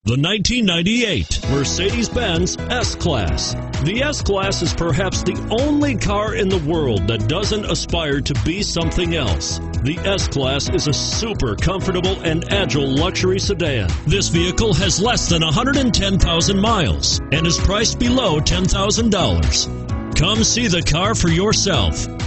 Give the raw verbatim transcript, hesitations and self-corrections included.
The nineteen ninety-eight Mercedes-Benz S-Class. The S-Class is perhaps the only car in the world that doesn't aspire to be something else. The S-Class is a super comfortable and agile luxury sedan. This vehicle has less than one hundred ten thousand miles and is priced below ten thousand dollars. Come see the car for yourself.